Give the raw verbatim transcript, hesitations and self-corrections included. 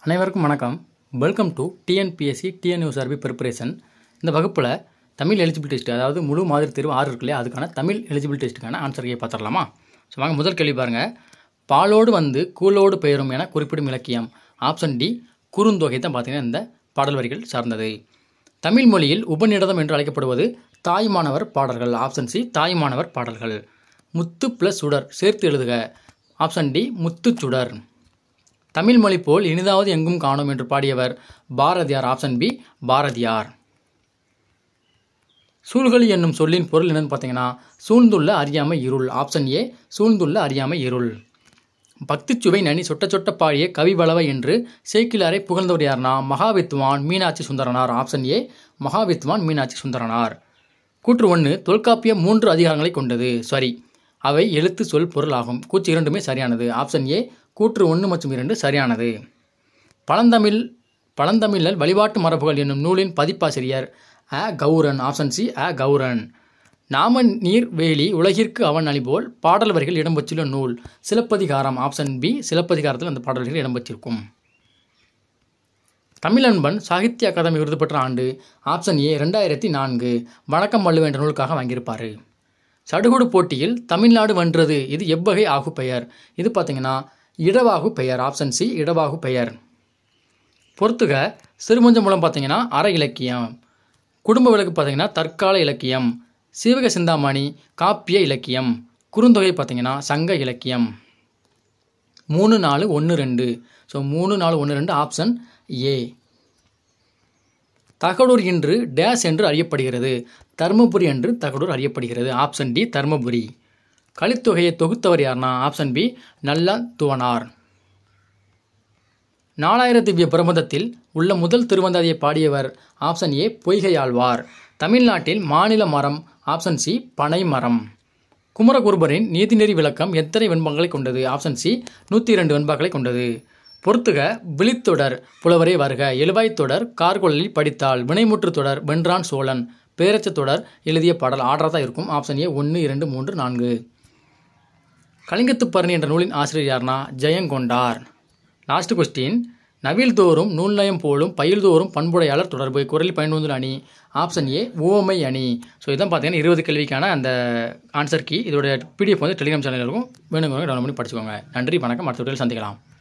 அனைவருக்கும் வணக்கம். Welcome to T N P S C T N U S R B preparation. இந்த வகுப்பில் Tamil eligibility test, அதாவது முழு மாதிரி தேர்வு ஆறு இருக்குல்லையே, அதுக்கான தமிழ் எலிஜிபிலிட்டி டெஸ்ட்டுக்கான ஆன்சரையை பார்த்துடலாமா? ஸோ வாங்க முதல் கேள்வி பாருங்கள். பாலோடு வந்து கூலோடு பெயரும் என குறிப்பிடும் இலக்கியம். ஆப்ஷன் டி குறுந்தொகை தான் பார்த்தீங்கன்னா இந்த பாடல் வரிகள் சார்ந்தது. தமிழ் மொழியில் உபநிடதம் என்று அழைக்கப்படுவது தாய்மானவர் பாடல்கள். ஆப்ஷன் சி தாய்மானவர் பாடல்கள். முத்து ப்ளஸ் சுடர் சேர்த்து எழுதுக. Option D முத்துச்சுடர். தமிழ் மொழி போல் இனிதாவது எங்கும் காணோம் என்று பாடியவர் பாரதியார். Option B Bharathiyar. சூழ்களி என்னும் சொல்லின் பொருள் என்னன்னு பார்த்தீங்கன்னா சூழ்ந்துள்ள அறியாமை இருள். ஆப்ஷன் ஏ சூழ்ந்துள்ள அறியாமை இருள். பக்திச்சுவை நனி சொட்ட சொட்ட பாடிய கவி வளவை என்று சேக்கிலாரை புகழ்ந்தவர் யார்னா மகாவித்வான் மீனாட்சி சுந்தரனார். Option A Mahavidwan Meenakshi Sundaranar. கூற்று ஒன்று தொல்காப்பியம் மூன்று அதிகாரங்களை கொண்டது. சரி, அவை எழுத்து சொல் பொருள் ஆகும். கூற்று இரண்டுமே சரியானது. ஆப்ஷன் ஏ கூற்று ஒன்று மற்றும் இரண்டு சரியானது. பழந்தமிழ் பழந்தமிழல் வழிபாட்டு மரபுகள் என்னும் நூலின் பதிப்பாசிரியர் அ கௌரன். ஆப்ஷன் சி அ கௌரன். நாம நீர் வேலி உலகிற்கு அவன் அளிபோல் பாடல் வரிகள் இடம்பெற்றுள்ள நூல் சிலப்பதிகாரம். ஆப்ஷன் பி சிலப்பதிகாரத்தில் அந்த பாடல் வரிகள் இடம்பெற்றிருக்கும். தமிழன்பன் சாகித்ய அகாதமி விருது பெற்ற ஆண்டு. ஆப்ஷன் ஏ ரெண்டாயிரத்தி நான்கு. வணக்கம் வள்ளுவ என்ற நூலுக்காக வாங்கியிருப்பார். சடுகுடு போட்டியில் தமிழ்நாடு வென்றது. இது எவ்வகை ஆகு பெயர்? இது பார்த்தீங்கன்னா இடவாகு பெயர். ஆப்ஷன் சி இடவாகு பெயர். பொறுத்துக சிறுமஞ்சம் மூலம் பார்த்தீங்கன்னா அற இலக்கியம். குடும்ப விளக்கு பார்த்தீங்கன்னா தற்கால இலக்கியம். சீவக சிந்தாமணி காப்பிய இலக்கியம். குறுந்தொகை பார்த்தீங்கன்னா சங்க இலக்கியம். மூணு நாலு ஒன்று ரெண்டு. ஸோ மூணு நாலு ஒன்று ரெண்டு ஆப்ஷன் ஏ. தகடூர் இன்று டேஸ் என்று அறியப்படுகிறது. தர்மபுரி என்று தகடூர் அறியப்படுகிறது. Option D Dharmapuri. கலித்தொகையை தொகுத்தவர் யார்னா ஆப்ஷன் பி நல்ல துவனார். நாலாயிர திவ்ய பிரபந்தத்தில் உள்ள முதல் திருவந்தாதியை பாடியவர். Option A Poigaiazhwar. தமிழ்நாட்டில் மாநில மரம். ஆப்ஷன் சி பனை மரம். குமரகுருபரின் நீதிநெறி விளக்கம் எத்தனை வெண்பாக்களை கொண்டது? ஆப்ஷன் சி நூற்றி இரண்டு வெண்பாக்களை கொண்டது. பொறுத்துக விழித்தொடர் புலவரே வருக. எழுவாய்த் தொடர் கார்கொள்ளலில் படித்தால். வினைமுற்று தொடர் வென்றான் சோழன். பேரச்ச தொடர் எழுதிய பாடல். ஆர்டராக தான் இருக்கும். ஆப்ஷன் ஏ ஒன்று இரண்டு மூன்று நான்கு. கலிங்கத்துப்பரணி என்ற நூலின் ஆசிரியர் யார்னா ஜெயங்கொண்டார். Last question. நவில் தோறும் நூல்நயம் போலும் பயில் தோறும் பண்புடையாளர் தொடர்பு குரலில் பயன்படுத்தும் அணி. ஆப்ஷன் ஏ ஓமை அணி. ஸோ இதான் பார்த்தீங்கன்னா இருபது கேள்விக்கான அந்த ஆன்சர் கீ. இதோட பிடிஎஃப் வந்து டெலிகிராம் சேனலில் இருக்கும். வேணுங்க டவுன்லோட் பண்ணி படிச்சுக்கோங்க. நன்றி, வணக்கம். அடுத்த வீடியோவில் சந்திக்கலாம்.